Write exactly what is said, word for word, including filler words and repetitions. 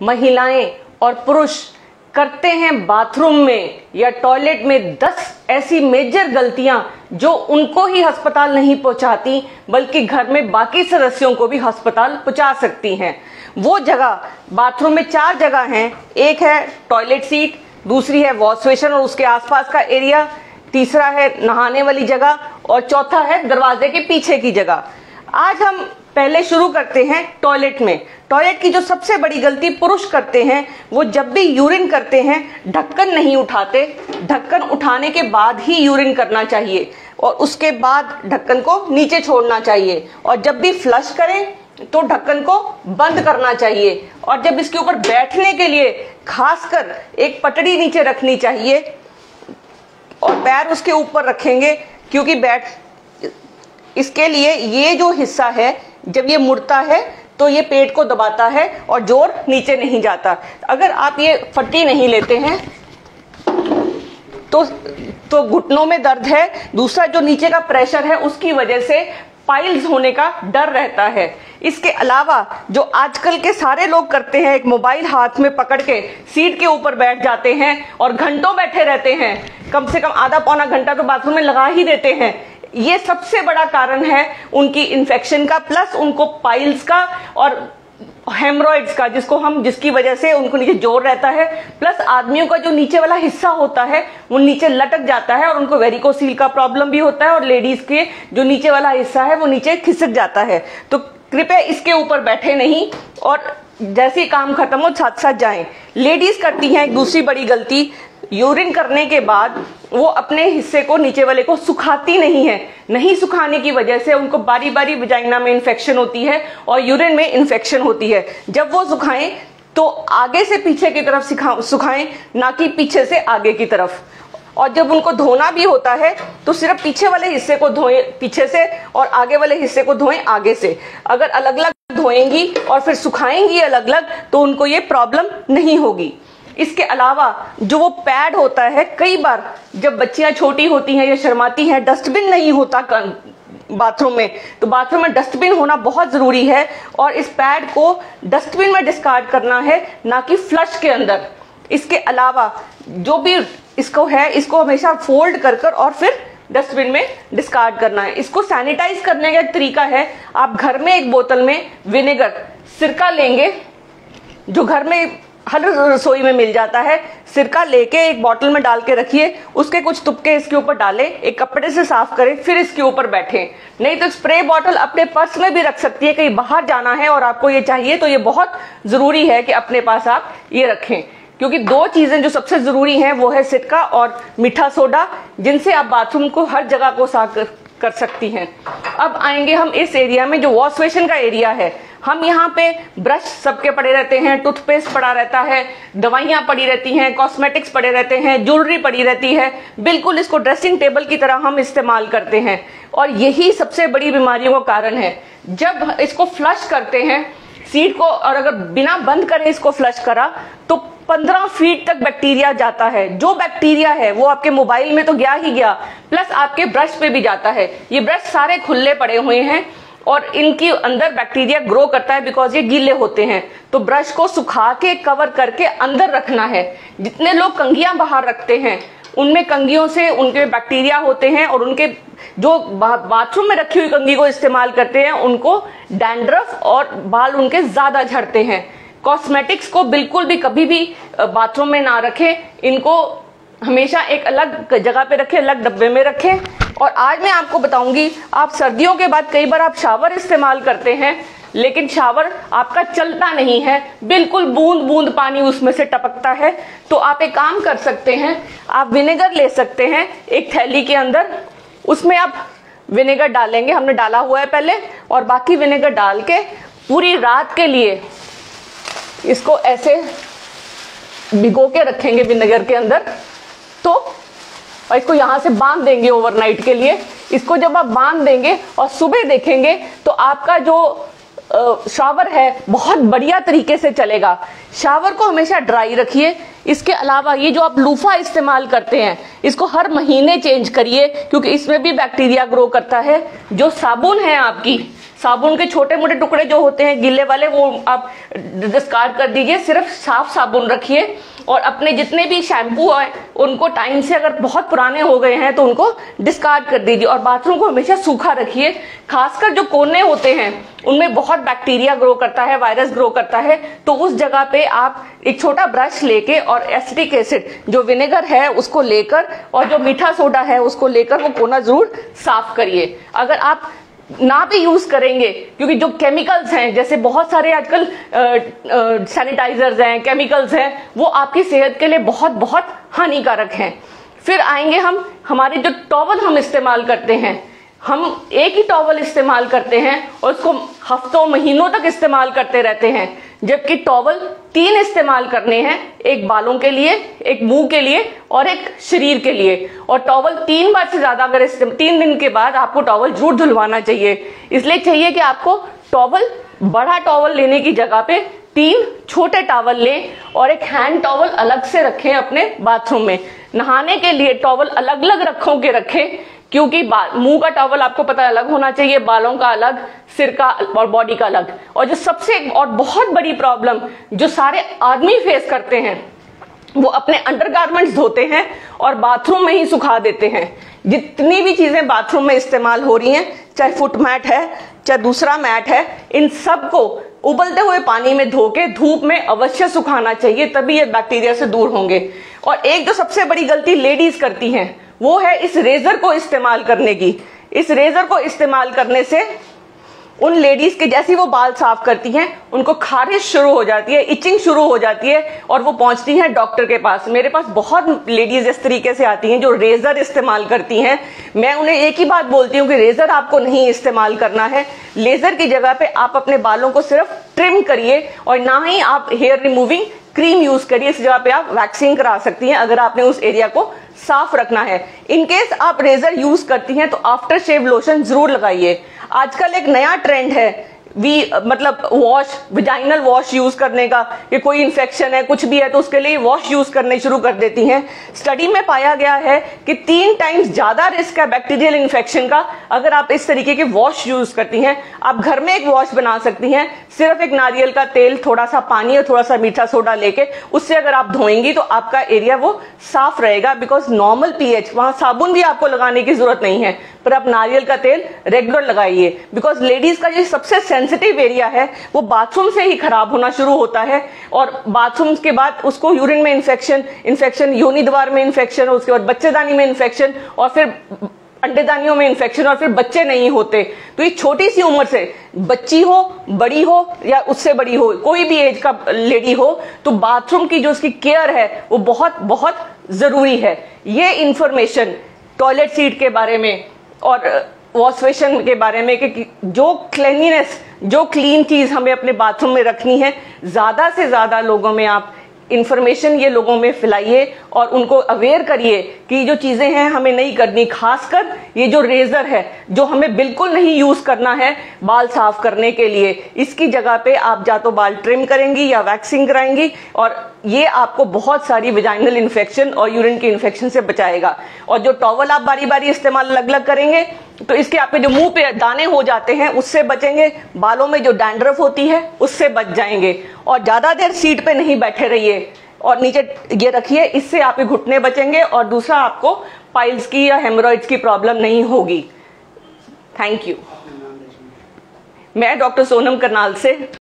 महिलाएं और पुरुष करते हैं बाथरूम में या टॉयलेट में दस ऐसी मेजर गलतियां जो उनको ही अस्पताल नहीं पहुंचाती बल्कि घर में बाकी सदस्यों को भी अस्पताल पहुंचा सकती हैं। वो जगह बाथरूम में चार जगह हैं। एक है टॉयलेट सीट, दूसरी है वॉश बेसिन और उसके आसपास का एरिया, तीसरा है नहाने वाली जगह और चौथा है दरवाजे के पीछे की जगह। आज हम पहले शुरू करते हैं टॉयलेट में। टॉयलेट की जो सबसे बड़ी गलती पुरुष करते हैं वो जब भी यूरिन करते हैं ढक्कन नहीं उठाते, ढक्कन उठाने के बाद ही यूरिन करना चाहिए और उसके बाद ढक्कन को नीचे छोड़ना चाहिए और जब भी फ्लश करें तो ढक्कन को बंद करना चाहिए और जब इसके ऊपर बैठने के लिए खासकर एक पटड़ी नीचे रखनी चाहिए और पैर उसके ऊपर रखेंगे क्योंकि बैठ इसके लिए ये जो हिस्सा है जब ये मुड़ता है तो ये पेट को दबाता है और जोर नीचे नहीं जाता। अगर आप ये फट्टी नहीं लेते हैं तो तो घुटनों में दर्द है। दूसरा जो नीचे का प्रेशर है उसकी वजह से पाइल्स होने का डर रहता है। इसके अलावा जो आजकल के सारे लोग करते हैं, एक मोबाइल हाथ में पकड़ के सीट के ऊपर बैठ जाते हैं और घंटों बैठे रहते हैं, कम से कम आधा पौना घंटा तो बाथरूम में लगा ही देते हैं। ये सबसे बड़ा कारण है उनकी इन्फेक्शन का, प्लस उनको पाइल्स का और हेमरॉइड्स का, जिसको हम जिसकी वजह से उनको नीचे जोर रहता है, प्लस आदमियों का जो नीचे वाला हिस्सा होता है वो नीचे लटक जाता है और उनको वेरिकोसील का प्रॉब्लम भी होता है और लेडीज के जो नीचे वाला हिस्सा है वो नीचे खिसक जाता है। तो कृपया इसके ऊपर बैठे नहीं और जैसे ही काम खत्म हो साथ साथ जाएं। लेडीज करती हैं एक दूसरी बड़ी गलती, यूरिन करने के बाद वो अपने हिस्से को नीचे वाले को सुखाती नहीं है। नहीं सुखाने की वजह से उनको बारी बारी वजाइना में इन्फेक्शन होती है और यूरिन में इन्फेक्शन होती है। जब वो सुखाएं तो आगे से पीछे की तरफ सुखाएं, ना कि पीछे से आगे की तरफ। और जब उनको धोना भी होता है तो सिर्फ पीछे वाले हिस्से को धोएं पीछे से और आगे वाले हिस्से को धोएं आगे से। अगर अलग अलग धोएंगी और फिर सुखाएंगी अलग अलग तो उनको ये प्रॉब्लम नहीं होगी। इसके अलावा जो वो पैड होता है, कई बार जब बच्चियां छोटी होती हैं या शर्माती हैं, डस्टबिन नहीं होता बाथरूम में, तो बाथरूम में डस्टबिन होना बहुत जरूरी है और इस पैड को डस्टबिन में डिस्कार्ड करना है, ना कि फ्लश के अंदर। इसके अलावा जो भी इसको है इसको हमेशा फोल्ड कर कर और फिर डस्टबिन में डिस्कार्ड करना है। इसको सैनिटाइज करने का एक तरीका है, आप घर में एक बोतल में विनेगर, सिरका लेंगे जो घर में हर रसोई में मिल जाता है, सिरका लेके एक बोतल में डाल के रखिए, उसके कुछ तुपके इसके ऊपर डालें, एक कपड़े से साफ करें, फिर इसके ऊपर बैठें। नहीं तो स्प्रे बॉटल अपने पर्स में भी रख सकती है, कहीं बाहर जाना है और आपको ये चाहिए तो ये बहुत जरूरी है कि अपने पास आप ये रखें, क्योंकि दो चीजें जो सबसे जरूरी हैं वो है सिरका और मीठा सोडा, जिनसे आप बाथरूम को हर जगह को साफ कर, कर सकती हैं। अब आएंगे हम इस एरिया में जो वॉश बेसिन का एरिया है। हम यहाँ पे ब्रश सबके पड़े रहते हैं, टूथपेस्ट पड़ा रहता है, दवाइयाँ पड़ी रहती हैं, कॉस्मेटिक्स पड़े रहते हैं, ज्वेलरी पड़ी रहती है। बिल्कुल इसको ड्रेसिंग टेबल की तरह हम इस्तेमाल करते हैं और यही सबसे बड़ी बीमारियों का कारण है। जब इसको फ्लश करते हैं सीट को, और अगर बिना बंद करे इसको फ्लश करा तो पंद्रह फीट तक बैक्टीरिया जाता है। जो बैक्टीरिया है वो आपके मोबाइल में तो गया ही गया, प्लस आपके ब्रश पे भी जाता है। ये ब्रश सारे खुले पड़े हुए हैं और इनकी अंदर बैक्टीरिया ग्रो करता है बिकॉज ये गीले होते हैं। तो ब्रश को सुखा के कवर करके अंदर रखना है। जितने लोग कंघियां बाहर रखते हैं उनमें कंघियों से उनके बैक्टीरिया होते हैं और उनके जो बाथरूम में रखी हुई कंघी को इस्तेमाल करते हैं उनको डैंड्रफ और बाल उनके ज्यादा झड़ते हैं। कॉस्मेटिक्स को बिल्कुल भी कभी भी बाथरूम में ना रखें, इनको हमेशा एक अलग जगह पे रखें, अलग डब्बे में रखें। और आज मैं आपको बताऊंगी, आप सर्दियों के बाद कई बार आप शावर इस्तेमाल करते हैं लेकिन शावर आपका चलता नहीं है, बिल्कुल बूंद बूंद पानी उसमें से टपकता है। तो आप एक काम कर सकते हैं, आप विनेगर ले सकते हैं एक थैली के अंदर, उसमें आप विनेगर डालेंगे, हमने डाला हुआ है पहले, और बाकी विनेगर डाल के पूरी रात के लिए इसको ऐसे भिगो के रखेंगे विनेगर के अंदर। तो और इसको यहां से बांध देंगे ओवरनाइट के लिए। इसको जब आप बांध देंगे और सुबह देखेंगे तो आपका जो शावर है बहुत बढ़िया तरीके से चलेगा। शावर को हमेशा ड्राई रखिए। इसके अलावा ये जो आप लूफा इस्तेमाल करते हैं, इसको हर महीने चेंज करिए, क्योंकि इसमें भी बैक्टीरिया ग्रो करता है। जो साबुन है आपकी, साबुन के छोटे मोटे टुकड़े जो होते हैं गीले वाले, वो आप डिस्कार्ड कर दीजिए, सिर्फ साफ साबुन रखिए। और अपने जितने भी शैम्पू है उनको टाइम से अगर बहुत पुराने हो गए हैं तो उनको डिस्कार्ड कर दीजिए। और बाथरूम को हमेशा सूखा रखिए। खासकर जो कोने होते हैं उनमें बहुत बैक्टीरिया ग्रो करता है, वायरस ग्रो करता है, तो उस जगह पे आप एक छोटा ब्रश लेके और एसिटिक एसिड जो विनेगर है उसको लेकर और जो मीठा सोडा है उसको लेकर वो कोना जरूर साफ करिए। अगर आप ना भी यूज करेंगे, क्योंकि जो केमिकल्स हैं, जैसे बहुत सारे आजकल सैनिटाइजर्स हैं, केमिकल्स हैं, वो आपकी सेहत के लिए बहुत बहुत हानिकारक हैं। फिर आएंगे हम हमारे जो टॉवल हम इस्तेमाल करते हैं, हम एक ही टॉवल इस्तेमाल करते हैं और उसको हफ्तों महीनों तक इस्तेमाल करते रहते हैं, जबकि टॉवल तीन इस्तेमाल करने हैं, एक बालों के लिए, एक मुंह के लिए और एक शरीर के लिए। और टॉवल तीन बार से ज्यादा अगर तीन दिन के बाद आपको टॉवल जरूर धुलवाना चाहिए। इसलिए चाहिए कि आपको टॉवल, बड़ा टॉवल लेने की जगह पे तीन छोटे टॉवल लें और एक हैंड टॉवल अलग से रखें अपने बाथरूम में। नहाने के लिए टॉवल अलग अलग रखों के रखें, क्योंकि मुंह का टॉवल आपको पता अलग होना चाहिए, बालों का अलग, सिर का और बॉडी का अलग। और जो सबसे और बहुत बड़ी प्रॉब्लम जो सारे आदमी फेस करते हैं, वो अपने अंडरगारमेंट्स धोते हैं और बाथरूम में ही सुखा देते हैं। जितनी भी चीजें बाथरूम में इस्तेमाल हो रही हैं, चाहे फुट मैट है, चाहे दूसरा मैट है, इन सब को उबलते हुए पानी में धो के धूप में अवश्य सुखाना चाहिए, तभी ये बैक्टीरिया से दूर होंगे। और एक जो सबसे बड़ी गलती लेडीज करती हैं वो है इस रेजर को इस्तेमाल करने की। इस रेजर को इस्तेमाल करने से उन लेडीज के जैसे वो बाल साफ करती हैं उनको खारिश शुरू हो जाती है, इचिंग शुरू हो जाती है और वो पहुंचती हैं डॉक्टर के पास। मेरे पास बहुत लेडीज इस तरीके से आती हैं जो रेजर इस्तेमाल करती हैं। मैं उन्हें एक ही बात बोलती हूँ कि रेजर आपको नहीं इस्तेमाल करना है। लेजर की जगह पे आप अपने बालों को सिर्फ ट्रिम करिए और ना ही आप हेयर रिमूविंग क्रीम यूज करिए। इस जगह पे आप वैक्सिंग करा सकती हैं अगर आपने उस एरिया को साफ रखना है। इनकेस आप रेजर यूज करती हैं तो आफ्टर शेव लोशन जरूर लगाइए। आजकल एक नया ट्रेंड है वी मतलब वॉश, विजाइनल वॉश यूज करने का, कि कोई इन्फेक्शन है, कुछ भी है तो उसके लिए वॉश यूज करने शुरू कर देती हैं। स्टडी में पाया गया है कि तीन टाइम्स ज्यादा रिस्क है बैक्टीरियल इन्फेक्शन का अगर आप इस तरीके के वॉश यूज करती हैं। आप घर में एक वॉश बना सकती हैं, सिर्फ एक नारियल का तेल, थोड़ा सा पानी और थोड़ा सा मीठा सोडा लेके उससे अगर आप धोएंगी तो आपका एरिया वो साफ रहेगा। बिकॉज नॉर्मल पीएच, वहां साबुन भी आपको लगाने की जरूरत नहीं है, पर आप नारियल का तेल रेगुलर लगाइए। बिकॉज लेडीज का जो सबसे सेंसिटिव एरिया है वो बाथरूम से ही खराब होना शुरू होता है और बाथरूम के बाद उसको यूरिन में इन्फेक्शन, इन्फेक्शन योनि द्वार में इन्फेक्शन, उसके बाद बच्चेदानी में इन्फेक्शन और फिर अंडेदानियों में इन्फेक्शन और फिर बच्चे नहीं होते। तो ये छोटी सी उम्र से, बच्ची हो, बड़ी हो या उससे बड़ी हो, कोई भी एज का लेडी हो, तो बाथरूम की जो उसकी केयर है वो बहुत बहुत जरूरी है। ये इंफॉर्मेशन टॉयलेट सीट के बारे में और वॉश बेसिन के बारे में कि जो क्लीनिनेस, जो क्लीन चीज हमें अपने बाथरूम में रखनी है, ज्यादा से ज्यादा लोगों में आप इंफॉर्मेशन ये लोगों में फैलाइए और उनको अवेयर करिए कि जो चीजें हैं हमें नहीं करनी। खासकर ये जो रेजर है जो हमें बिल्कुल नहीं यूज करना है बाल साफ करने के लिए, इसकी जगह पे आप या तो बाल ट्रिम करेंगी या वैक्सिंग कराएंगी और ये आपको बहुत सारी विजाइनल इन्फेक्शन और यूरिन की इन्फेक्शन से बचाएगा। और जो टॉवल आप बारी बारी इस्तेमाल अलग अलग करेंगे तो इसके आपके जो मुंह पे दाने हो जाते हैं उससे बचेंगे, बालों में जो डैंड्रफ होती है उससे बच जाएंगे। और ज्यादा देर सीट पे नहीं बैठे रहिए और नीचे ये रखिए, इससे आपके घुटने बचेंगे और दूसरा आपको पाइल्स की या हेमोरॉइड्स की प्रॉब्लम नहीं होगी। Thank you. मैं डॉक्टर सोनम करनाल से